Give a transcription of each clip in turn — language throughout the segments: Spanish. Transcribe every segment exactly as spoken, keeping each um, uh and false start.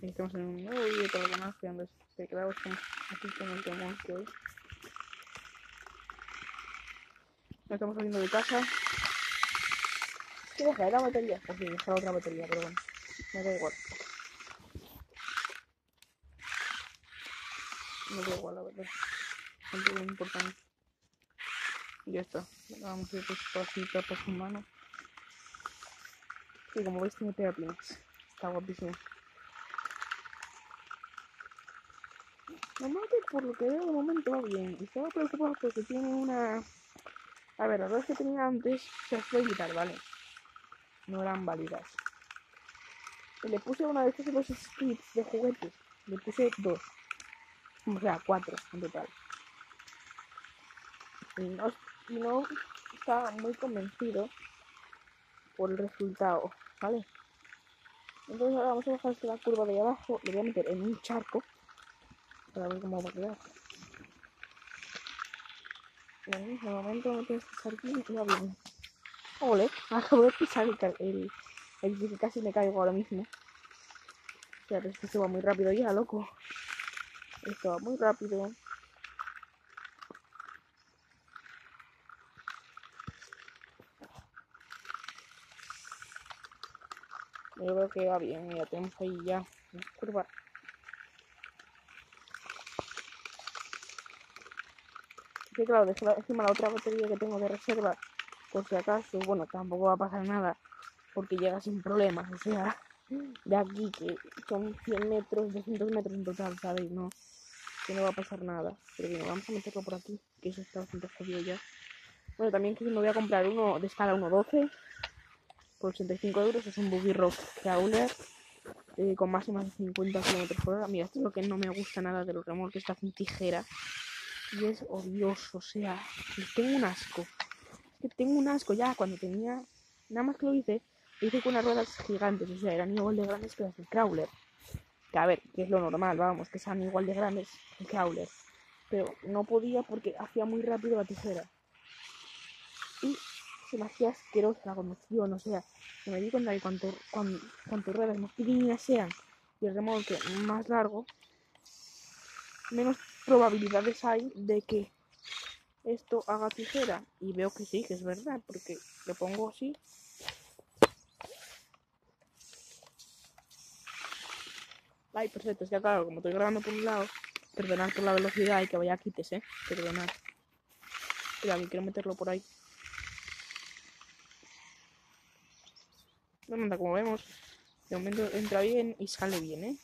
estamos en un nuevo vídeo para el canal, donde se quedamos aquí con el temón que hoy. Nos estamos saliendo de casa. ¿Qué deja? ¿La batería? Pues sí, deja la otra batería, pero bueno, me da igual. Me da igual, la verdad. Tampoco es importante. Y ya está. Vamos a ir despacito a su mano. Y como veis tiene pegatinas. Está guapísimo. Normalmente por lo que veo de momento va bien. Y estaba preocupado porque tiene una... A ver, las dos que tenía antes se fue a quitar, ¿vale? No eran válidas. Y le puse una de estos de los strips de juguetes. Le puse dos. O sea, cuatro en total. Y no, y no estaba muy convencido por el resultado, ¿vale? Entonces ahora vamos a bajar hasta la curva de ahí abajo. Le voy a meter en un charco para ver cómo va a quedar. En el mismo momento meto este charquín y va bien. Ole, acabo de pisar el, el, el que casi me caigo ahora mismo. O sea, es que se va muy rápido ya, loco. Esto va muy rápido. Yo creo que va bien, mira, tenemos ahí ya la curva. Que claro, dejé encima la otra batería que tengo de reserva, por si acaso. Bueno, tampoco va a pasar nada, porque llega sin problemas, o sea, de aquí que son cien metros, doscientos metros en total, ¿sabéis? No, que no va a pasar nada. Pero bueno, vamos a meterlo por aquí, que eso está bastante jodido ya. Bueno, también que me voy a comprar uno de escala uno doce por ochenta y cinco euros, es un Buggy Rock Crawler. Eh, con máximas de cincuenta kilómetros por hora. Mira, esto es lo que no me gusta nada de los remolques, esta tijera. Y es odioso, o sea, les tengo un asco. Es que tengo un asco ya cuando tenía... Nada más que lo hice, lo hice con unas ruedas gigantes, o sea, eran igual de grandes que las del Crawler. Que a ver, que es lo normal, vamos, que sean igual de grandes que el Crawler. Pero no podía porque hacía muy rápido la tijera. Y se me hacía asquerosa la conducción, o sea, se me di cuenta que cuanto, cuanto, cuanto ruedas más pequeñas sean y el remolque más largo, menos probabilidades hay de que esto haga tijera. Y veo que sí, que es verdad, porque lo pongo así. Ay, perfecto, es que claro, como estoy grabando por un lado, perdonad por la velocidad y que vaya a quites, eh, perdonad. Mira, que quiero meterlo por ahí. No, nada, como vemos, de momento entra bien y sale bien, eh.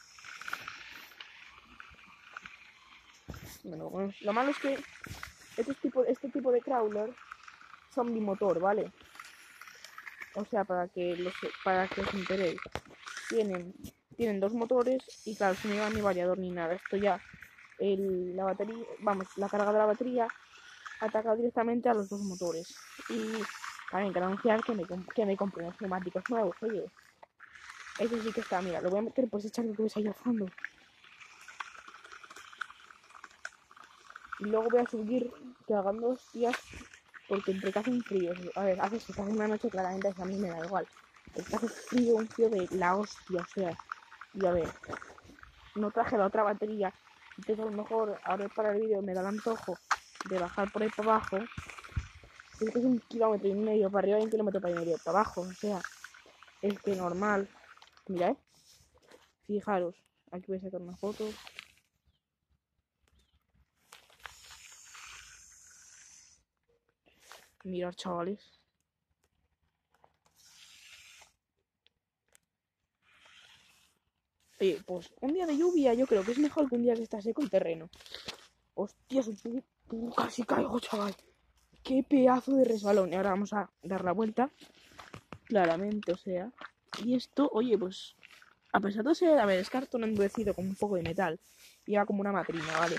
Bueno, bueno, lo malo es que este tipo, este tipo de crawler son bimotor, ¿vale? O sea, para que, los, para que os enteréis. Tienen, tienen dos motores y claro, si no llevan ni variador ni nada. Esto ya, el, la batería, vamos, la carga de la batería ataca directamente a los dos motores. Y también quiero anunciar que me, que me compré unos neumáticos nuevos, oye. Ese sí que está, mira, lo voy a meter por ese charco que ves ahí al fondo. Y luego voy a subir que hagan dos días porque entre que hace un frío. A ver, hace si hace una noche claramente a mí me da igual. Pero que hace frío, un frío de la hostia, o sea. Y a ver, no traje la otra batería. Entonces a lo mejor ahora para el vídeo me da el antojo de bajar por ahí para abajo. Es que es un kilómetro y medio para arriba y un kilómetro para y medio para abajo. O sea, es que normal. Mira, eh. Fijaros, aquí voy a sacar una foto. Mirad, chavales. Oye, pues un día de lluvia yo creo que es mejor que un día que está seco el terreno. Hostias, casi caigo, chaval. Qué pedazo de resbalón. Y ahora vamos a dar la vuelta. Claramente, o sea. Y esto, oye, pues... A pesar de ser, a ver, es cartón endurecido con un poco de metal. Y va como una matrina, ¿vale?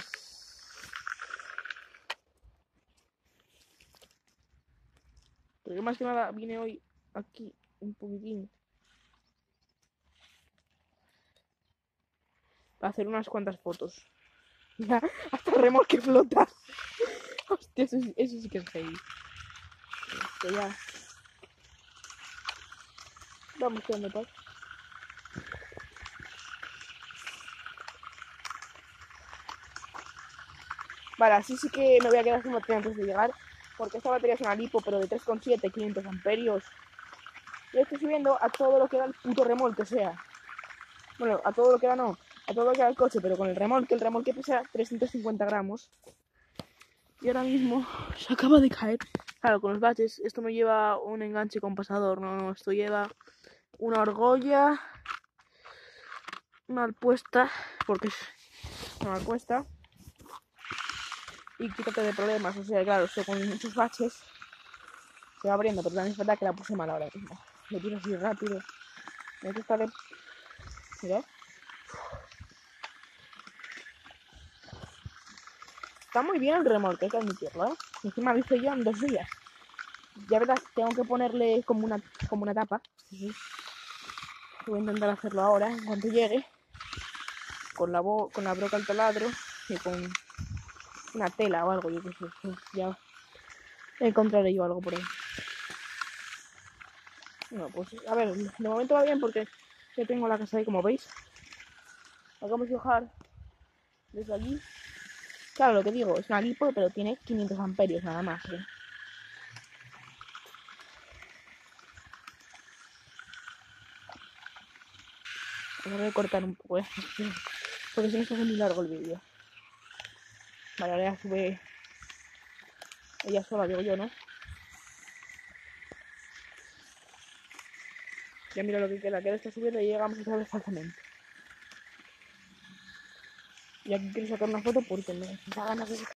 Porque más que nada viene hoy aquí un poquitín. Para hacer unas cuantas fotos. Ya, hasta el remolque flota. Hostia, eso, eso sí que es heavy. Esto ya. Vamos, ¿qué onda, paz? Vale, así sí que me voy a quedar sin batería antes de llegar, porque esta batería es una lipo, pero de tres coma siete, quinientos amperios. Y estoy subiendo a todo lo que da el puto remolque, o sea... Bueno, a todo lo que da no, a todo lo que da el coche, pero con el remolque, el remolque pesa trescientos cincuenta gramos. Y ahora mismo se acaba de caer. Claro, con los baches, esto no lleva un enganche con pasador, no, no, esto lleva una argolla mal puesta, porque es mal puesta. Y quítate de problemas, o sea, claro, esto con muchos baches se va abriendo, pero también es verdad que la puse mal ahora mismo. Lo tiro así rápido. Me gusta de... Mirad. Está muy bien el remolque, hay que admitirlo, ¿eh? Encima lo hice yo en dos días. Ya verás, tengo que ponerle como una, como una tapa. Sí. Voy a intentar hacerlo ahora, en cuanto llegue. Con la, bo con la broca al taladro y con una tela o algo, yo qué sé. Ya encontraré yo algo por ahí. No, pues a ver, de momento va bien porque ya tengo la casa ahí, como veis. Vamos a bajar desde allí. Claro, lo que digo, es una lipo, pero tiene quinientos amperios nada más, ¿eh? Voy a cortar un poco, ¿eh? Porque si no se hace muy largo el vídeo. Vale, ahora ya sube ella sola, digo yo, ¿no? Ya mira lo que queda, que ahora está subiendo y llegamos otra vez falsamente. Y aquí quiero sacar una foto porque me da ganas de